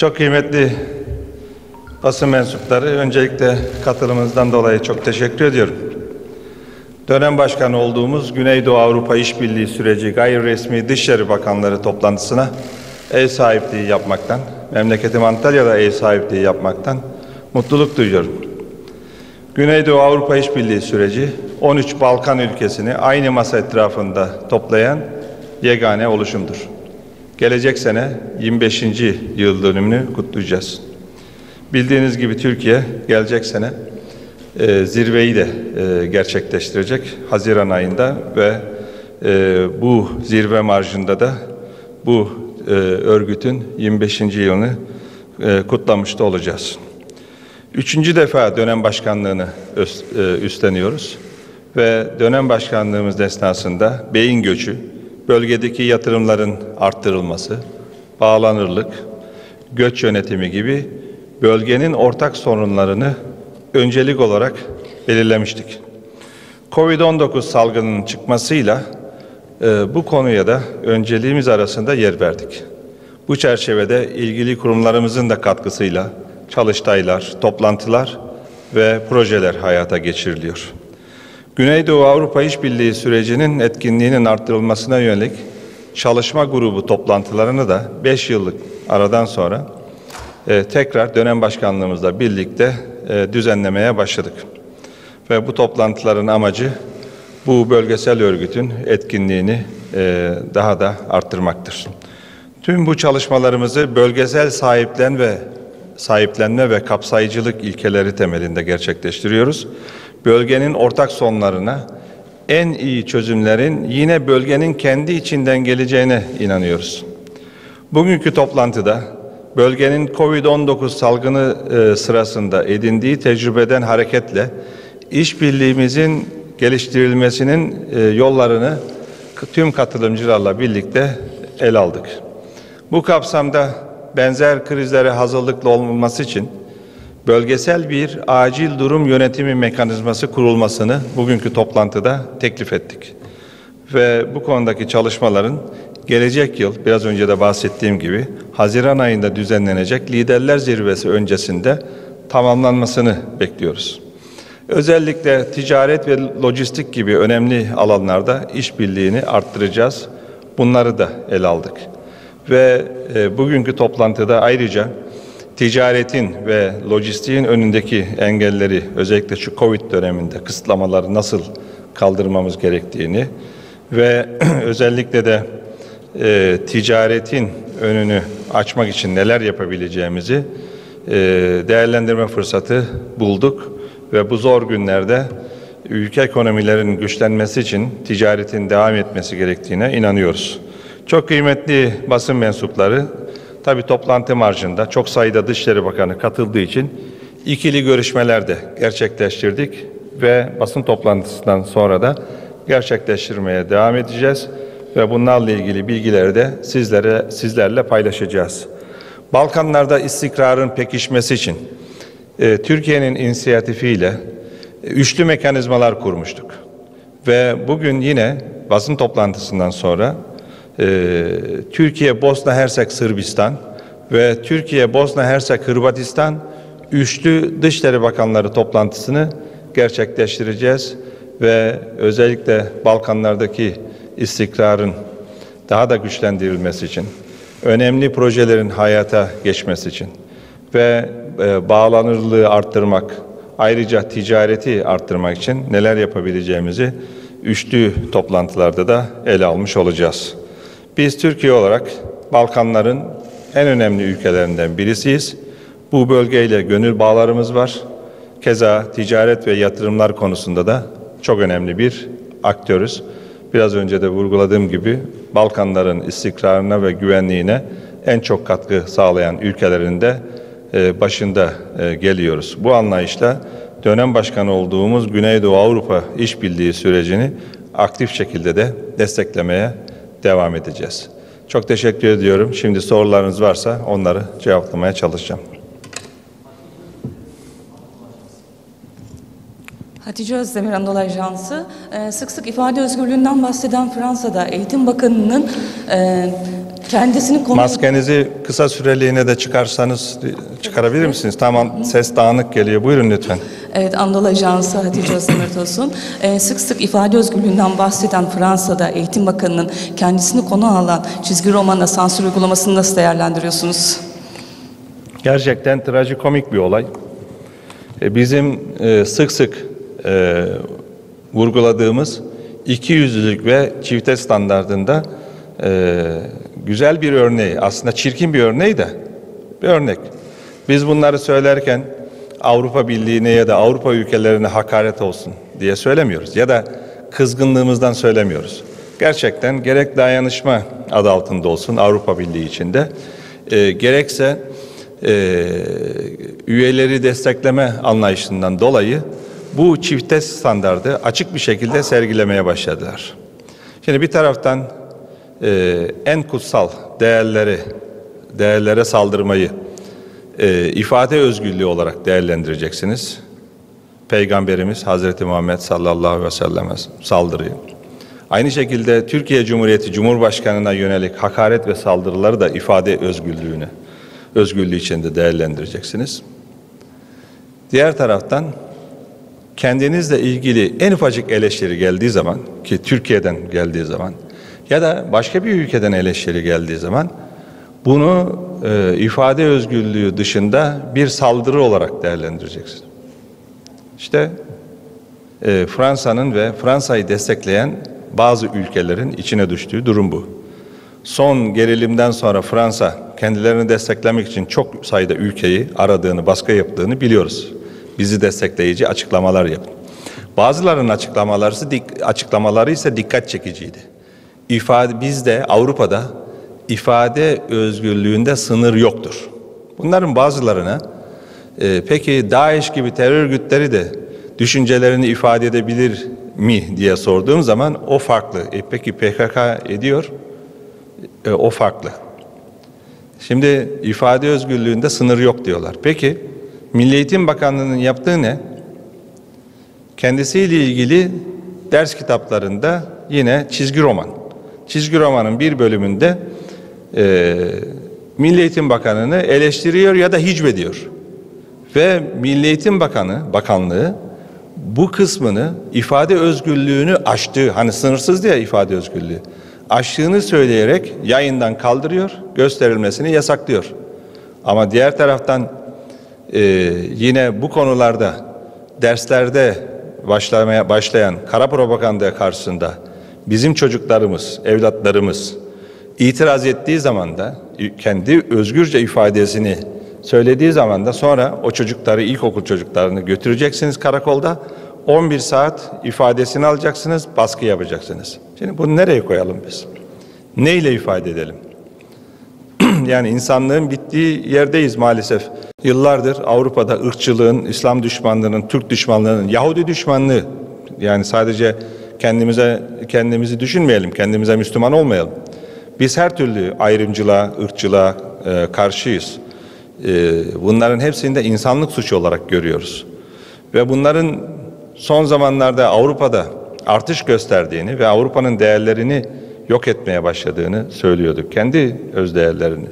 Çok kıymetli basın mensupları, öncelikle katılımınızdan dolayı çok teşekkür ediyorum. Dönem başkanı olduğumuz Güneydoğu Avrupa İşbirliği süreci gayri resmi Dışişleri Bakanları toplantısına ev sahipliği yapmaktan, memleketim Antalya'da ev sahipliği yapmaktan mutluluk duyuyorum. Güneydoğu Avrupa İşbirliği süreci 13 Balkan ülkesini aynı masa etrafında toplayan yegane oluşumdur. Gelecek sene 25. yıl dönümünü kutlayacağız. Bildiğiniz gibi Türkiye gelecek sene zirveyi de gerçekleştirecek Haziran ayında ve bu zirve marjında da bu örgütün 25. yılını kutlamış da olacağız. 3. defa dönem başkanlığını üstleniyoruz ve dönem başkanlığımız esnasında beyin göçü, bölgedeki yatırımların arttırılması, bağlanırlık, göç yönetimi gibi bölgenin ortak sorunlarını öncelik olarak belirlemiştik. Covid-19 salgınının çıkmasıyla bu konuya da önceliğimiz arasında yer verdik. Bu çerçevede ilgili kurumlarımızın da katkısıyla çalıştaylar, toplantılar ve projeler hayata geçiriliyor. Güneydoğu Avrupa İşbirliği sürecinin etkinliğinin arttırılmasına yönelik çalışma grubu toplantılarını da 5 yıllık aradan sonra tekrar dönem başkanlığımızla birlikte düzenlemeye başladık. Ve bu toplantıların amacı bu bölgesel örgütün etkinliğini daha da arttırmaktır. Tüm bu çalışmalarımızı bölgesel sahiplenme ve kapsayıcılık ilkeleri temelinde gerçekleştiriyoruz. Bölgenin ortak sorunlarına en iyi çözümlerin yine bölgenin kendi içinden geleceğine inanıyoruz. Bugünkü toplantıda bölgenin Covid-19 salgını sırasında edindiği tecrübeden hareketle işbirliğimizin geliştirilmesinin yollarını tüm katılımcılarla birlikte ele aldık. Bu kapsamda benzer krizlere hazırlıklı olması için bölgesel bir acil durum yönetimi mekanizması kurulmasını bugünkü toplantıda teklif ettik. Ve bu konudaki çalışmaların gelecek yıl biraz önce de bahsettiğim gibi Haziran ayında düzenlenecek Liderler Zirvesi öncesinde tamamlanmasını bekliyoruz. Özellikle ticaret ve lojistik gibi önemli alanlarda işbirliğini arttıracağız. Bunları da ele aldık. Ve bugünkü toplantıda ayrıca ticaretin ve lojistiğin önündeki engelleri, özellikle şu Covid döneminde kısıtlamaları nasıl kaldırmamız gerektiğini ve özellikle de ticaretin önünü açmak için neler yapabileceğimizi değerlendirme fırsatı bulduk ve bu zor günlerde ülke ekonomilerinin güçlenmesi için ticaretin devam etmesi gerektiğine inanıyoruz. Çok kıymetli basın mensupları, tabii toplantı marjında çok sayıda Dışişleri Bakanı katıldığı için ikili görüşmeler de gerçekleştirdik ve basın toplantısından sonra da gerçekleştirmeye devam edeceğiz ve bunlarla ilgili bilgileri de sizlerle paylaşacağız. Balkanlarda istikrarın pekişmesi için Türkiye'nin inisiyatifiyle üçlü mekanizmalar kurmuştuk ve bugün yine basın toplantısından sonra Türkiye, Bosna Hersek, Sırbistan ve Türkiye, Bosna Hersek, Hırvatistan üçlü Dışişleri Bakanları toplantısını gerçekleştireceğiz ve özellikle Balkanlardaki istikrarın daha da güçlendirilmesi için, önemli projelerin hayata geçmesi için ve bağlanırlığı arttırmak, ayrıca ticareti arttırmak için neler yapabileceğimizi üçlü toplantılarda da ele almış olacağız. Biz Türkiye olarak Balkanların en önemli ülkelerinden birisiyiz. Bu bölgeyle gönül bağlarımız var. Keza ticaret ve yatırımlar konusunda da çok önemli bir aktörüz. Biraz önce de vurguladığım gibi Balkanların istikrarına ve güvenliğine en çok katkı sağlayan ülkelerin de başında geliyoruz. Bu anlayışla dönem başkanı olduğumuz Güneydoğu Avrupa İşbirliği sürecini aktif şekilde de desteklemeye devam edeceğiz. Çok teşekkür ediyorum. Şimdi sorularınız varsa onları cevaplamaya çalışacağım. Hatice Özdemir Anadolu Ajansı. Sık sık ifade özgürlüğünden bahseden Fransa'da Eğitim Bakanı'nın Kendisini konu... Maskenizi kısa süreliğine de çıkarabilir misiniz? Tamam, ses dağınık geliyor. Buyurun lütfen. Evet, Anadolu Ajansı Hatice Özdemir Tosun. Sık sık ifade özgürlüğünden bahseden Fransa'da Eğitim Bakanı'nın kendisini konu alan çizgi romana sansür uygulamasını nasıl değerlendiriyorsunuz? Gerçekten trajikomik bir olay. Bizim sık sık vurguladığımız ikiyüzlülük ve çifte standardında güzel bir örneği, aslında çirkin bir örneği de bir örnek. Biz bunları söylerken Avrupa Birliği'ne ya da Avrupa ülkelerine hakaret olsun diye söylemiyoruz ya da kızgınlığımızdan söylemiyoruz. Gerçekten gerek dayanışma adı altında olsun Avrupa Birliği içinde, gerekse üyeleri destekleme anlayışından dolayı bu çifte standardı açık bir şekilde sergilemeye başladılar. Şimdi bir taraftan en kutsal değerlere saldırmayı ifade özgürlüğü olarak değerlendireceksiniz. Peygamberimiz Hazreti Muhammed sallallahu aleyhi ve selleme saldırıyı. Aynı şekilde Türkiye Cumhuriyeti Cumhurbaşkanı'na yönelik hakaret ve saldırıları da ifade özgürlüğü içinde değerlendireceksiniz. Diğer taraftan kendinizle ilgili en ufacık eleştiri geldiği zaman, ki Türkiye'den geldiği zaman ya da başka bir ülkeden eleştiri geldiği zaman bunu ifade özgürlüğü dışında bir saldırı olarak değerlendireceksiniz. İşte Fransa'nın ve Fransa'yı destekleyen bazı ülkelerin içine düştüğü durum bu. Son gerilimden sonra Fransa kendilerini desteklemek için çok sayıda ülkeyi aradığını, baskı yaptığını biliyoruz. Bizi destekleyici açıklamalar yapın. Bazılarının açıklamaları ise dikkat çekiciydi. Bizde Avrupa'da ifade özgürlüğünde sınır yoktur. Bunların bazılarına peki DAEŞ gibi terör örgütleri de düşüncelerini ifade edebilir mi diye sorduğum zaman o farklı. Peki PKK ediyor, o farklı. Şimdi ifade özgürlüğünde sınır yok diyorlar. Peki Milli Eğitim Bakanlığı'nın yaptığı ne? Kendisiyle ilgili ders kitaplarında yine çizgi roman. Çizgi romanın bir bölümünde Milli Eğitim Bakanı'nı eleştiriyor ya da hicvediyor. Ve Milli Eğitim Bakanlığı bu kısmını ifade özgürlüğünü aştığı, hani sınırsız diye ifade özgürlüğü, aştığını söyleyerek yayından kaldırıyor, gösterilmesini yasaklıyor. Ama diğer taraftan yine bu konularda derslerde başlayan kara propaganda karşısında bizim çocuklarımız, evlatlarımız itiraz ettiği zaman da kendi özgürce ifadesini söylediği zaman da sonra o çocukları, ilkokul çocuklarını götüreceksiniz karakolda. 11 saat ifadesini alacaksınız, baskı yapacaksınız. Şimdi bunu nereye koyalım biz? Neyle ifade edelim? Yani insanlığın bittiği yerdeyiz maalesef. Yıllardır Avrupa'da ırkçılığın, İslam düşmanlığının, Türk düşmanlığının, Yahudi düşmanlığı, yani sadece kendimizi düşünmeyelim, kendimize Müslüman olmayalım. Biz her türlü ayrımcılığa, ırkçılığa karşıyız. Bunların hepsini de insanlık suçu olarak görüyoruz. Ve bunların son zamanlarda Avrupa'da artış gösterdiğini ve Avrupa'nın değerlerini yok etmeye başladığını söylüyorduk. Kendi öz değerlerini.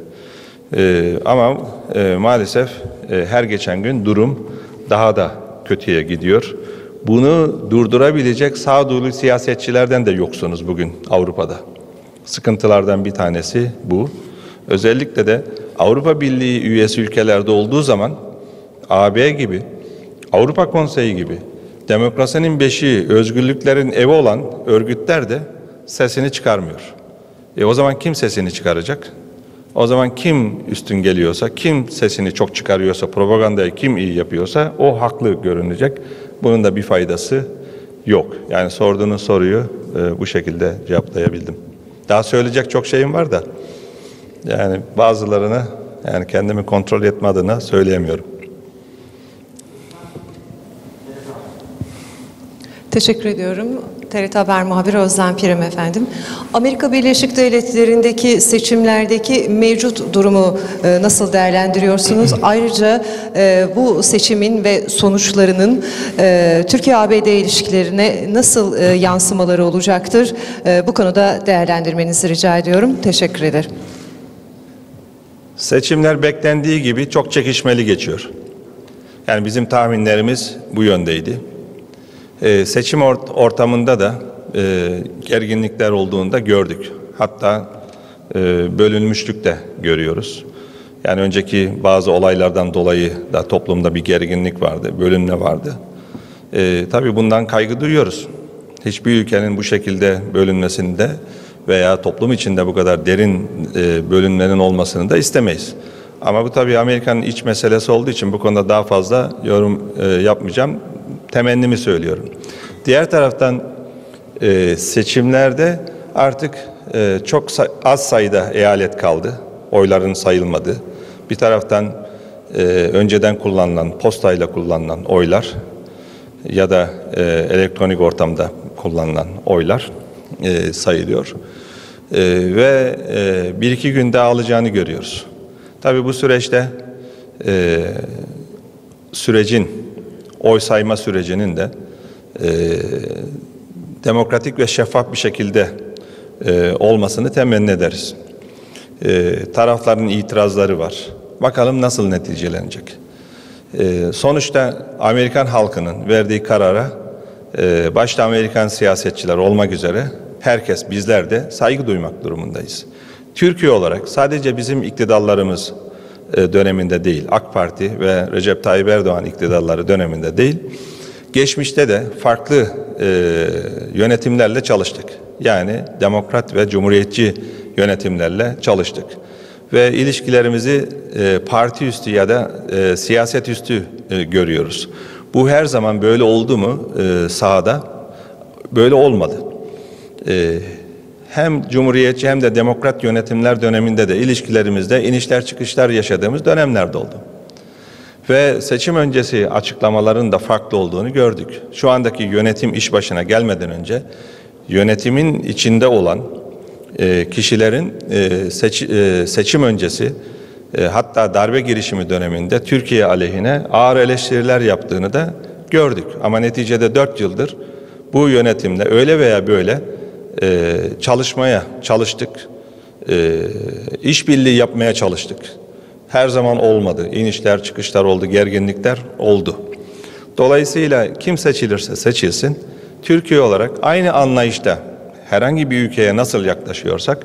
Ama maalesef her geçen gün durum daha da kötüye gidiyor. Bunu durdurabilecek sağduyulu siyasetçilerden de yoksunuz bugün Avrupa'da. Sıkıntılardan bir tanesi bu. Özellikle de Avrupa Birliği üyesi ülkelerde olduğu zaman AB gibi, Avrupa Konseyi gibi, demokrasinin beşiği, özgürlüklerin evi olan örgütler de sesini çıkarmıyor. O zaman kim sesini çıkaracak? O zaman kim üstün geliyorsa, kim sesini çok çıkarıyorsa, propagandayı kim iyi yapıyorsa o haklı görünecek. Bunun da bir faydası yok. Yani sorduğunuz soruyu bu şekilde cevaplayabildim. Daha söyleyecek çok şeyim var da yani bazılarını yani kendimi kontrol etme adına söyleyemiyorum. Teşekkür ediyorum. TRT Haber muhabiri Özlem Pirim efendim. Amerika Birleşik Devletleri'ndeki seçimlerdeki mevcut durumu nasıl değerlendiriyorsunuz? Ayrıca bu seçimin ve sonuçlarının Türkiye-ABD ilişkilerine nasıl yansımaları olacaktır? Bu konuda değerlendirmenizi rica ediyorum. Teşekkür ederim. Seçimler beklendiği gibi çok çekişmeli geçiyor. Yani bizim tahminlerimiz bu yöndeydi. Seçim ortamında da gerginlikler olduğunu da gördük. Hatta bölünmüşlük de görüyoruz. Yani önceki bazı olaylardan dolayı da toplumda bir gerginlik vardı, bölünme vardı. Tabii bundan kaygı duyuyoruz. Hiçbir ülkenin bu şekilde bölünmesinde veya toplum içinde bu kadar derin bölünmenin olmasını da istemeyiz. Ama bu tabii Amerika'nın iç meselesi olduğu için bu konuda daha fazla yorum yapmayacağım. Temennimi söylüyorum. Diğer taraftan seçimlerde artık çok az sayıda eyalet kaldı. Oyların sayılmadı. Bir taraftan önceden kullanılan, postayla kullanılan oylar ya da elektronik ortamda kullanılan oylar sayılıyor. Ve bir iki günde alacağını görüyoruz. Tabii bu süreçte oy sayma sürecinin de demokratik ve şeffaf bir şekilde olmasını temenni ederiz. Tarafların itirazları var. Bakalım nasıl neticelenecek. Sonuçta Amerikan halkının verdiği karara başta Amerikan siyasetçiler olmak üzere herkes, bizler de saygı duymak durumundayız. Türkiye olarak sadece bizim iktidarlarımız döneminde değil, AK Parti ve Recep Tayyip Erdoğan iktidarları döneminde değil, geçmişte de farklı yönetimlerle çalıştık. Yani demokrat ve cumhuriyetçi yönetimlerle çalıştık. Ve ilişkilerimizi parti üstü ya da siyaset üstü görüyoruz. Bu her zaman böyle oldu mu sahada? Böyle olmadı. Hem cumhuriyetçi hem de demokrat yönetimler döneminde de ilişkilerimizde inişler çıkışlar yaşadığımız dönemlerde oldu. Ve seçim öncesi açıklamaların da farklı olduğunu gördük. Şu andaki yönetim iş başına gelmeden önce yönetimin içinde olan kişilerin seçim öncesi hatta darbe girişimi döneminde Türkiye aleyhine ağır eleştiriler yaptığını da gördük. Ama neticede 4 yıldır bu yönetimle öyle veya böyle çalışmaya çalıştık, işbirliği yapmaya çalıştık. Her zaman olmadı. İnişler, çıkışlar oldu, gerginlikler oldu. Dolayısıyla kim seçilirse seçilsin, Türkiye olarak aynı anlayışta herhangi bir ülkeye nasıl yaklaşıyorsak,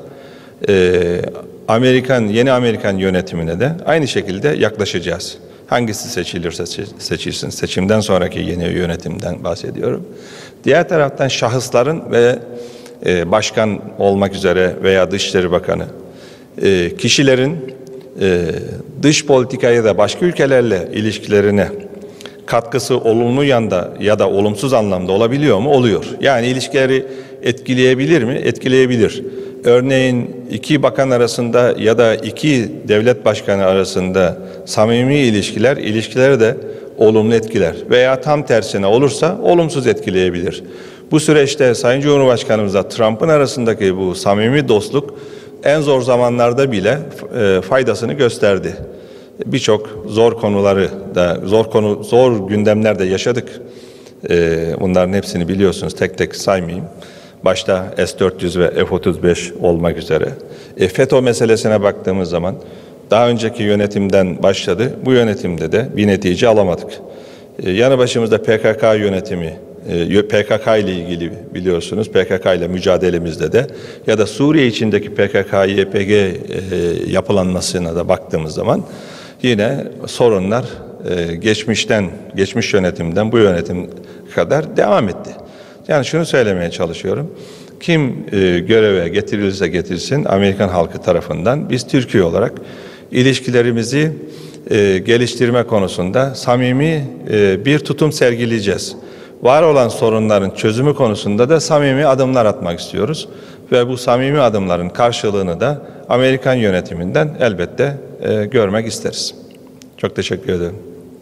yeni Amerikan yönetimine de aynı şekilde yaklaşacağız. Hangisi seçilirse seçilsin, seçimden sonraki yeni yönetimden bahsediyorum. Diğer taraftan şahısların ve başkan olmak üzere veya Dışişleri Bakanı, kişilerin dış politikaya da başka ülkelerle ilişkilerine katkısı olumlu yanda ya da olumsuz anlamda olabiliyor mu? Oluyor. Yani ilişkileri etkileyebilir mi? Etkileyebilir. Örneğin iki bakan arasında ya da iki devlet başkanı arasında samimi ilişkileri de olumlu etkiler. Veya tam tersine olursa olumsuz etkileyebilir. Bu süreçte Sayın Cumhurbaşkanımızla Trump'ın arasındaki bu samimi dostluk en zor zamanlarda bile faydasını gösterdi. Birçok zor konuları da zor gündemlerde yaşadık. Bunların hepsini biliyorsunuz, tek tek saymayayım. Başta S-400 ve F-35 olmak üzere. FETÖ meselesine baktığımız zaman daha önceki yönetimden başladı. Bu yönetimde de bir netice alamadık. Yanı başımızda PKK yönetimi, PKK ile ilgili biliyorsunuz, PKK ile mücadelemizde de ya da Suriye içindeki PKK-YPG yapılanmasına da baktığımız zaman yine sorunlar geçmiş yönetimden bu yönetim kadar devam etti. Yani şunu söylemeye çalışıyorum. Kim göreve getirilirse getirsin Amerikan halkı tarafından biz Türkiye olarak ilişkilerimizi geliştirme konusunda samimi bir tutum sergileyeceğiz. Var olan sorunların çözümü konusunda da samimi adımlar atmak istiyoruz. Ve bu samimi adımların karşılığını da Amerikan yönetiminden elbette görmek isteriz. Çok teşekkür ederim.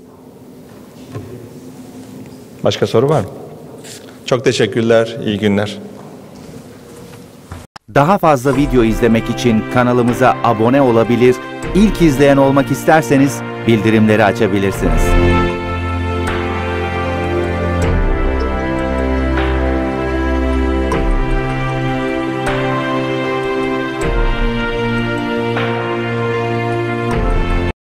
Başka soru var mı? Çok teşekkürler, iyi günler. Daha fazla video izlemek için kanalımıza abone olabilir, ilk izleyen olmak isterseniz bildirimleri açabilirsiniz.